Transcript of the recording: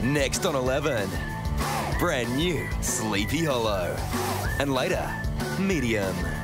Next on 11, brand new Sleepy Hollow. And later, Medium.